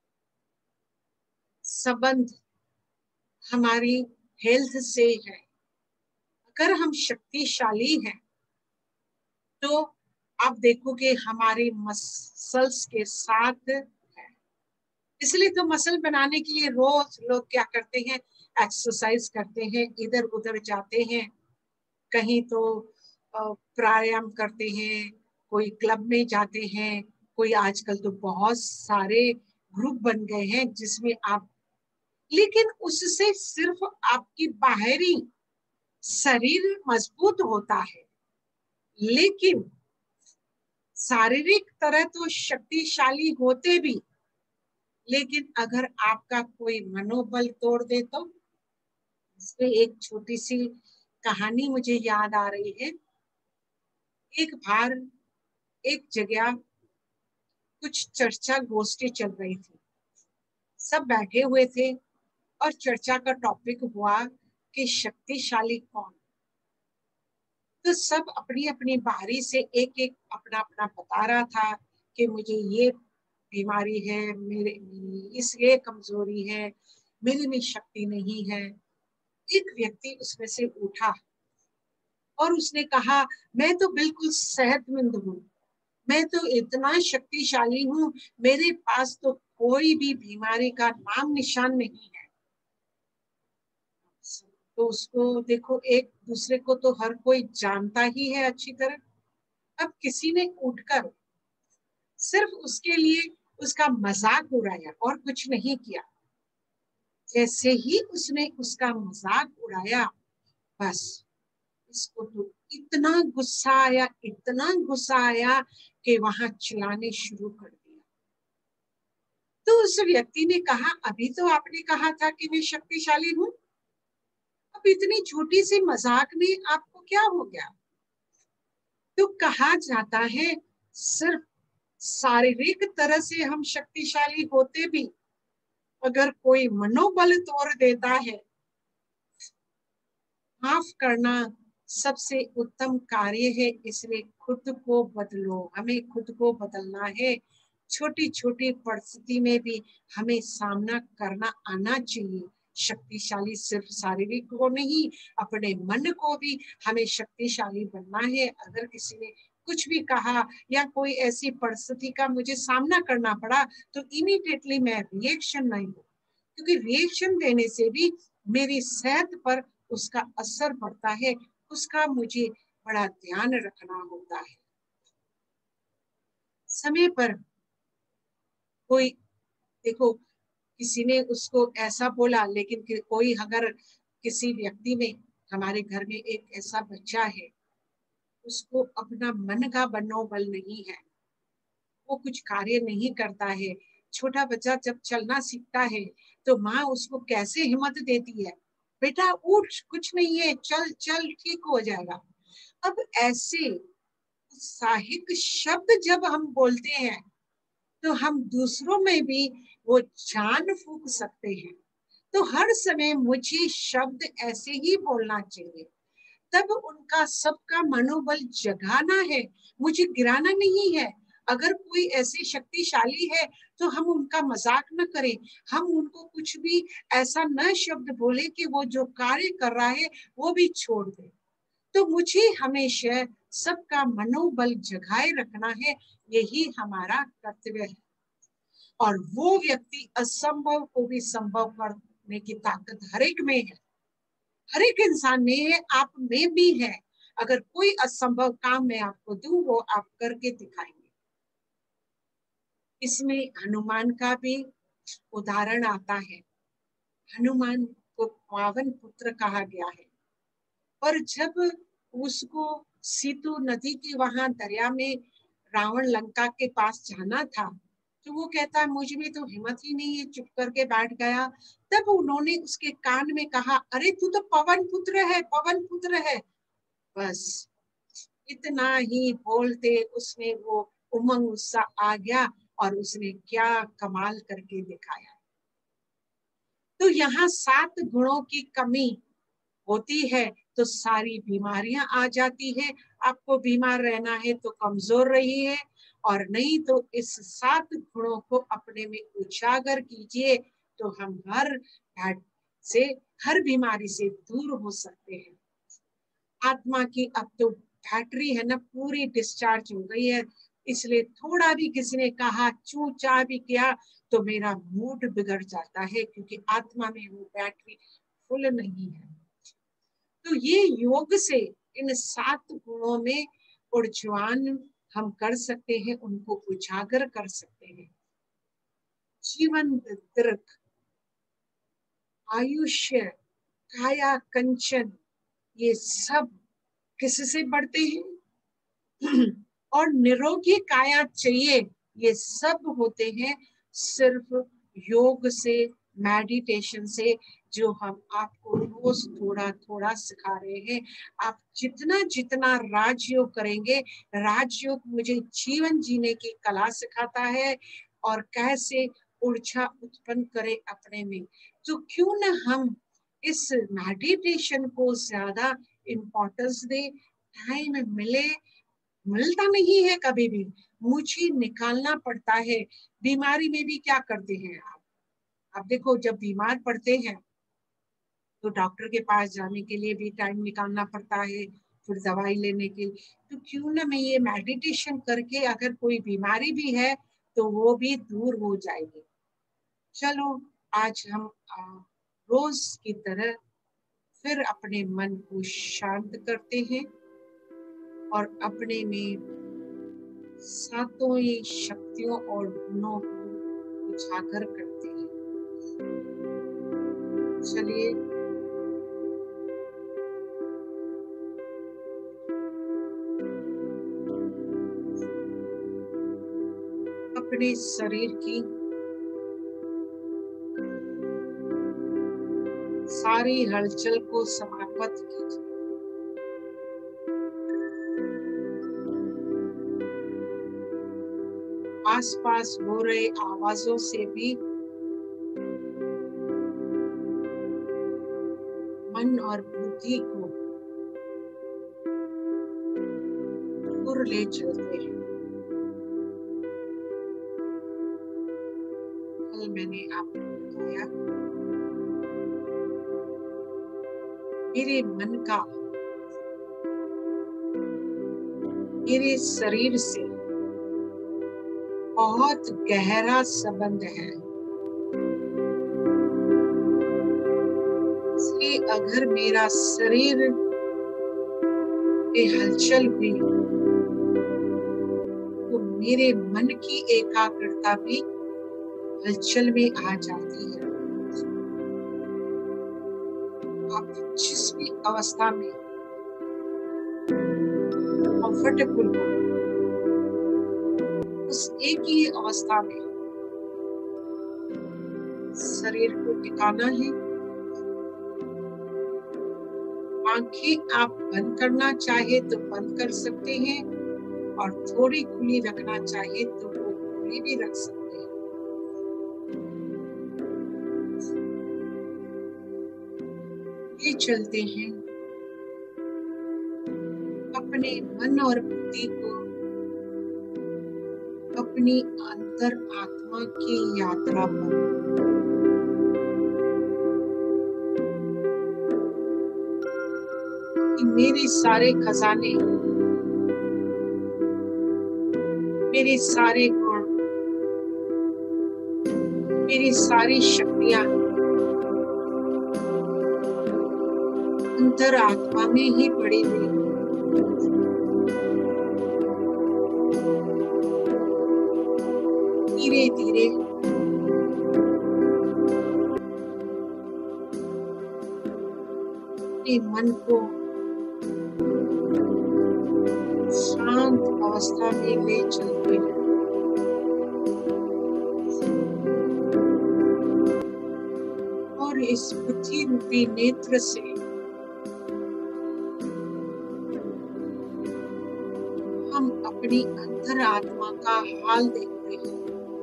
संबंध हमारी हेल्थ से है। अगर हम शक्तिशाली हैं तो आप देखोगे हमारे मसल्स के साथ है। इसलिए तो मसल बनाने के लिए रोज लोग क्या करते हैं, एक्सरसाइज करते हैं, इधर उधर जाते हैं, कहीं तो प्राणायाम करते हैं, कोई क्लब में जाते हैं, कोई आजकल तो बहुत सारे ग्रुप बन गए हैं जिसमें आप, लेकिन उससे सिर्फ आपकी बाहरी शरीर मजबूत होता है, लेकिन शारीरिक तरह तो शक्तिशाली होते भी, लेकिन अगर आपका कोई मनोबल तोड़ दे तो। इसमें एक छोटी सी कहानी मुझे याद आ रही है। एक बार एक जगह कुछ चर्चा गोष्ठी चल रही थी, सब बैठे हुए थे और चर्चा का टॉपिक हुआ कि शक्तिशाली कौन। तो सब अपनी अपनी बारी से एक एक अपना अपना बता रहा था कि मुझे ये बीमारी है, मेरे इस ये कमजोरी है, मेरी में शक्ति नहीं है। एक व्यक्ति उसमें से उठा और उसने कहा, मैं तो बिल्कुल सेहतमंद हूँ, मैं तो इतना शक्तिशाली हूँ, मेरे पास तो कोई भी बीमारी का नाम निशान नहीं है। तो उसको देखो, एक दूसरे को तो हर कोई जानता ही है अच्छी तरह। अब किसी ने उठकर सिर्फ उसके लिए उसका मजाक उड़ाया और कुछ नहीं किया। जैसे ही उसने उसका मजाक उड़ाया, बस उसको तो इतना गुस्सा आया, इतना गुस्सा आया कि वहां चिल्लाने शुरू कर दिया। तो उस व्यक्ति ने कहा, अभी तो आपने कहा था कि मैं शक्तिशाली हूँ, अब इतनी छोटी सी मजाक में आपको क्या हो गया। तो कहा जाता है सिर्फ शारीरिक तरह से हम शक्तिशाली होते भी, अगर कोई मनोबल तोड़ देता है, माफ करना सबसे उत्तम कार्य है। इसलिए खुद को बदलो, हमें खुद को बदलना है। छोटी छोटी परिस्थिति में भी हमें सामना करना आना चाहिए। शक्तिशाली सिर्फ शारीरिक को नहीं, अपने मन को भी हमें शक्तिशाली बनना है। अगर किसी ने कुछ भी कहा या कोई ऐसी परिस्थिति का मुझे सामना करना पड़ा, तो इमीडिएटली मैं रिएक्शन नहीं दूं, क्योंकि रिएक्शन देने से भी मेरी सेहत पर उसका असर पड़ता है, उसका मुझे बड़ा ध्यान रखना होता है। समय पर कोई, देखो, किसी ने उसको ऐसा बोला, लेकिन कोई अगर किसी व्यक्ति में, हमारे घर में एक ऐसा बच्चा है, उसको अपना मन का मनोबल नहीं है, वो कुछ कार्य नहीं करता है। छोटा बच्चा जब चलना सीखता है तो माँ उसको कैसे हिम्मत देती है, बेटा उठ, कुछ नहीं है, चल चल ठीक हो जाएगा। अब ऐसे उत्साहिक शब्द जब हम बोलते हैं तो हम दूसरों में भी वो जान फूंक सकते हैं। तो हर समय मुझे शब्द ऐसे ही बोलना चाहिए, तब उनका सबका मनोबल जगाना है, मुझे गिराना नहीं है। अगर कोई ऐसे शक्तिशाली है तो हम उनका मजाक न करें, हम उनको कुछ भी ऐसा न शब्द बोले कि वो जो कार्य कर रहा है वो भी छोड़ दे। तो मुझे हमेशा सबका मनोबल जगाए रखना है, यही हमारा कर्तव्य है। और वो व्यक्ति असंभव को भी संभव करने की ताकत हर एक में है, हर एक इंसान में है, आप में भी है। अगर कोई असंभव काम मैं आपको दूं, वो आप करके दिखाएंगे। इसमें हनुमान का भी उदाहरण आता है। हनुमान को पावन पुत्र कहा गया है, और जब उसको सीतु नदी की वहां दरिया में रावण लंका के पास जाना था, तो वो कहता है मुझ में तो हिम्मत ही नहीं है, चुप करके बैठ गया। तब उन्होंने उसके कान में कहा, अरे तू तो पवन पुत्र है, पवन पुत्र है। बस इतना ही बोलते उसने वो उमंग उत्साह आ गया और उसने क्या कमाल करके दिखाया। तो यहाँ सात गुणों की कमी होती है तो सारी बीमारियां आ जाती है। आपको बीमार रहना है तो कमजोर रहिए, और नहीं तो इस सात गुणों को अपने में उजागर कीजिए, तो हम हर से हर बीमारी से दूर हो सकते हैं। आत्मा की अब तो बैटरी है ना पूरी डिस्चार्ज हो गई है, इसलिए थोड़ा भी किसी ने कहा, चू चा भी किया तो मेरा मूड बिगड़ जाता है, क्योंकि आत्मा में वो बैटरी फुल नहीं है। तो ये योग से इन सात गुणों में ऊर्ध्वगान हम कर सकते हैं, उनको उजागर कर सकते हैं। जीवन दीर्घ, आयुष्य, काया कंचन, ये सब किससे बढ़ते हैं? और निरोगी काया चाहिए, ये सब होते हैं सिर्फ योग से, मेडिटेशन से, जो हम आपको रोज थोड़ा थोड़ा सिखा रहे हैं। आप जितना जितना राजयोग करेंगे, राजयोग मुझे जीवन जीने की कला सिखाता है और कैसे ऊर्जा उत्पन्न करें अपने में। तो क्यों न हम इस मेडिटेशन को ज्यादा इम्पोर्टेंस दे। टाइम मिले, मिलता नहीं है कभी भी, मुझे निकालना पड़ता है। बीमारी में भी क्या करते हैं आप आप देखो, जब बीमार पड़ते हैं तो डॉक्टर के पास जाने के लिए भी टाइम निकालना पड़ता है, फिर दवाई लेने के लिए। तो क्यों ना मैं ये मेडिटेशन करके अगर कोई बीमारी भी है तो वो भी दूर हो जाएगी। चलो आज हम आ, रोज की तरह फिर अपने मन को शांत करते हैं और अपने में सातों ही शक्तियों और गुणों को उजागर करते हैं। चलिए अपने शरीर की सारी हलचल को समाप्त कीजिए। आसपास हो रहे आवाजों से भी मन और बुद्धि को दूर ले चलते हैं। कल मैंने आपको बताया, मेरे मन का मेरे शरीर से बहुत गहरा संबंध है। इसलिए अगर मेरा शरीर में हलचल हुई तो मेरे मन की एकाग्रता भी हलचल में आ जाती है। आप जिस भी अवस्था में कंफर्टेबल हो, उस एक ही अवस्था में शरीर को टिकाना है। आंखें आप बंद करना चाहे तो बंद कर सकते हैं, और थोड़ी खुली रखना चाहे तो वो खुली भी रख सकते हैं। ये चलते हैं अपने मन और बुद्धि को अपनी अंतर आत्मा की यात्रा पर। कि मेरे सारे खजाने, मेरे सारे गुण, मेरी सारी शक्तियां अंतर आत्मा में ही पड़ी हुई। धीरे धीरे अपने मन को शांत अवस्था में ले चलते हैं। इस बुद्धि रूपी नेत्र से हम अपनी अंतर आत्मा का हाल देखते हैं।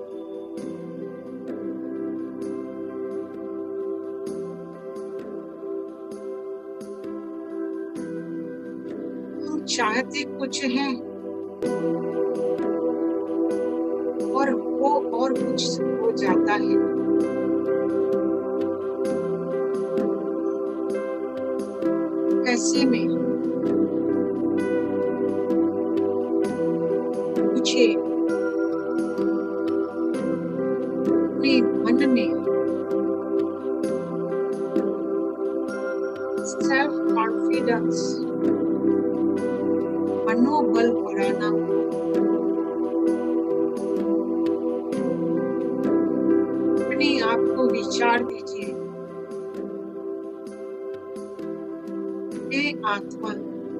हम चाहते कुछ हैं और वो और कुछ हो जाता है। ऐसे में मुझे अपने मन में सेल्फ कॉन्फिडेंस, मनोबल बढ़ाना, अपने आप को विचार दीजिए, मैं आत्मा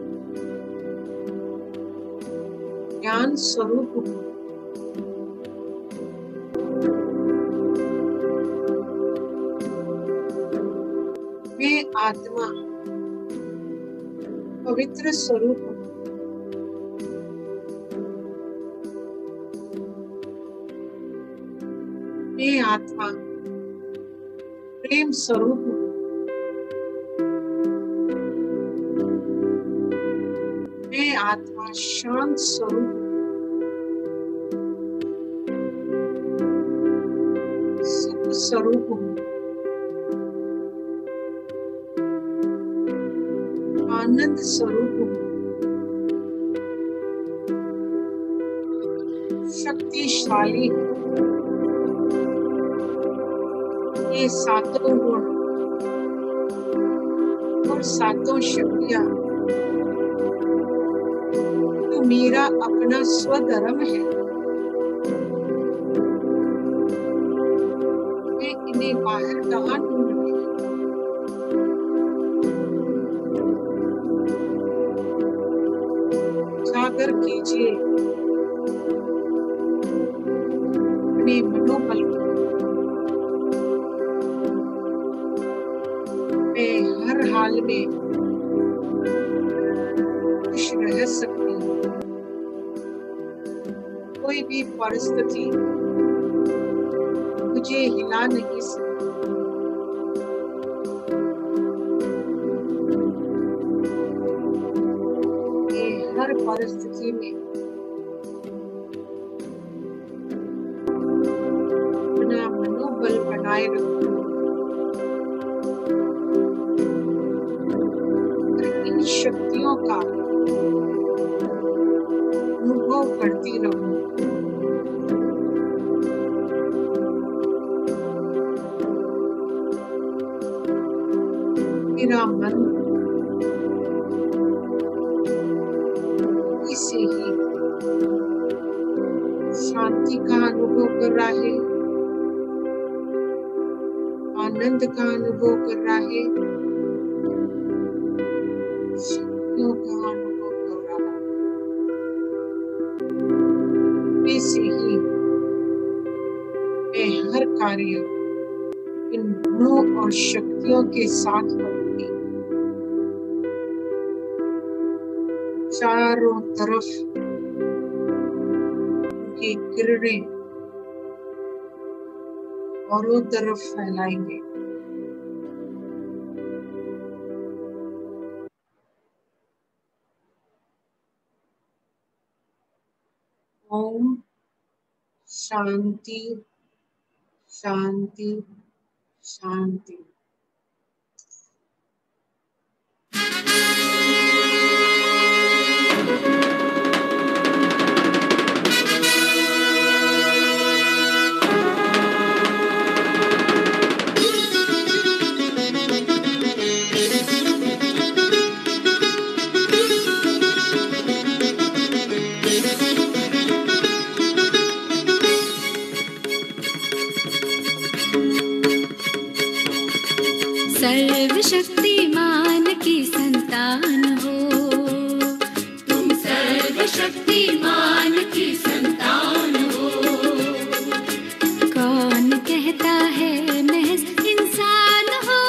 ज्ञान स्वरूप हूँ। मैं आत्मा पवित्र स्वरूप हूँ। मैं आत्मा प्रेम स्वरूप हूँ। मैं आत्मा शांत स्वरूप हूँ। सुख स्वरूप हूँ। आनंद स्वरूप हूँ। शक्तिशाली हूँ। ये सातों गुण और सातों शक्तियाँ तो मेरा अपना स्वधर्म है। मैं इन्हें बाहर कहाँ ढूंढूं? जागर कीजिए अपने मनोबल को। मैं हर हाल में खुश रह सकती हूँ। कोई भी परिस्थिति मुझे हिला नहीं सकती। मैं हर परिस्थिति में अपना मनोबल बनाए रखूं और इन शक्तियों का अनुभव करती रहूं। मेरा मन इसे ही शांति का अनुभव कर रहा है, आनंद का अनुभव कर रहा है, शक्तियों का अनुभव कर रहा है। इसे ही मैं हर कार्य इन गुणों और शक्तियों के साथ करूंगी। चारों तरफ उनकी किरणें चारों तरफ फैलाएंगे। ओम शांति शांति शांति।
सर्वशक्तिमान की संतान हो तुम, सर्वशक्तिमान की संतान हो। कौन कहता है महज इंसान हो,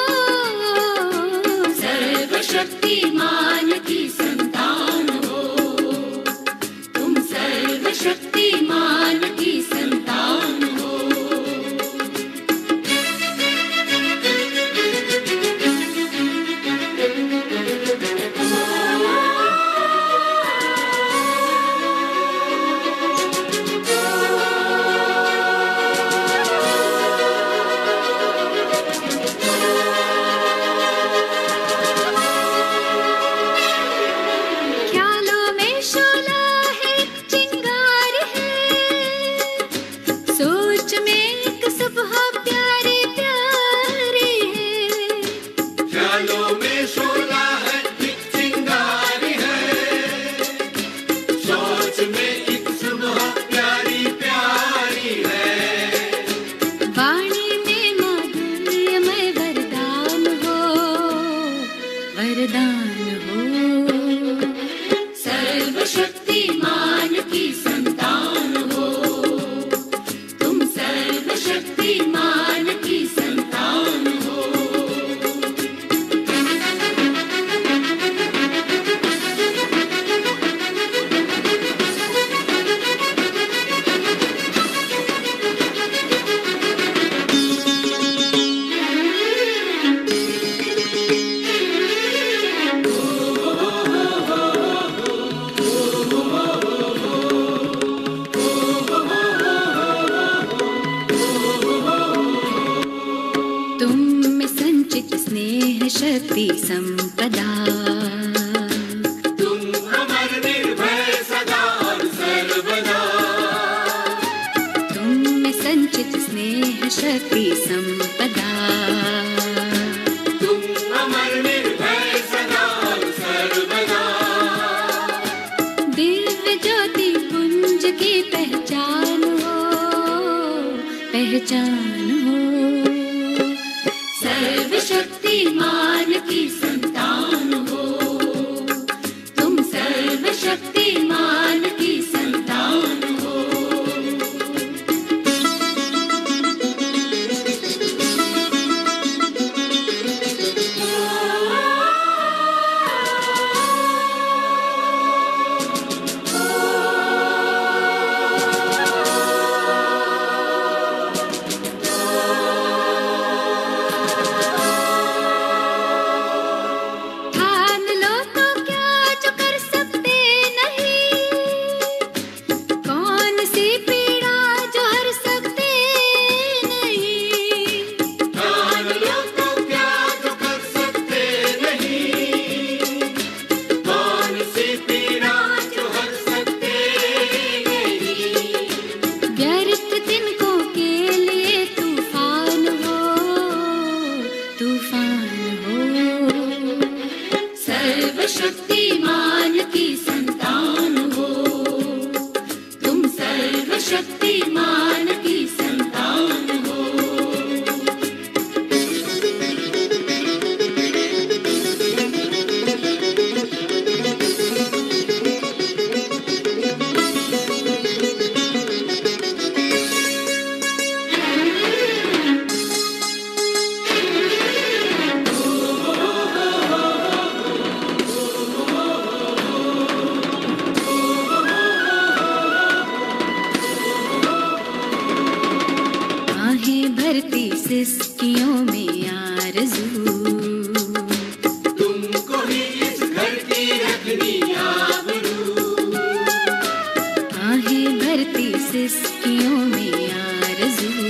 सर्वशक्ति संपदा।
तुम अमर निर्भय सदा और सर्वदा।
तुम में संचित स्नेह शक्ति संपदा।
तुम अमर निर्भय सदा और सर्वदा।
दिव्य ज्योति पुंज की पहचान हो, पहचान हो। सर्वशक्तिमान की संतान हो, तुम सर्वशक्तिमान की संतान हो। सर्वशक्तिमान की संतान हो, तुम सर्वशक्तिमान की संतान हो। भरती सिसकियों में आरज़ू,
तुमको ही इस घर की रखनी आबरू।
आहें भरती सिसकियों में आरज़ू,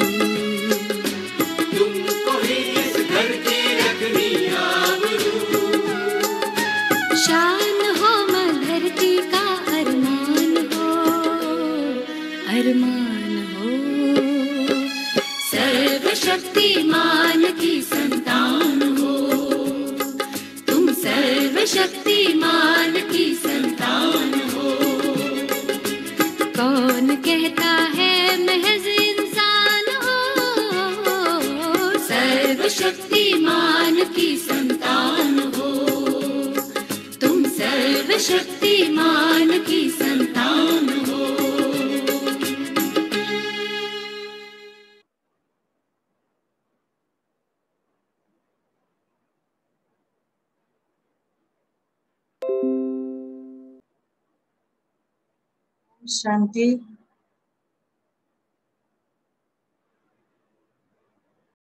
तुमको ही इस घर की रखनी आबरू।
शान हो मां धरती का अरमान हो, अरमान हो। सर्वशक्तिमान की संतान हो, तुम सर्वशक्तिमान की संतान हो। कौन कहता है महज इंसान हो, सर्वशक्तिमान की संतान हो, तुम सर्वशक्तिमान की संतान हो।
शांति।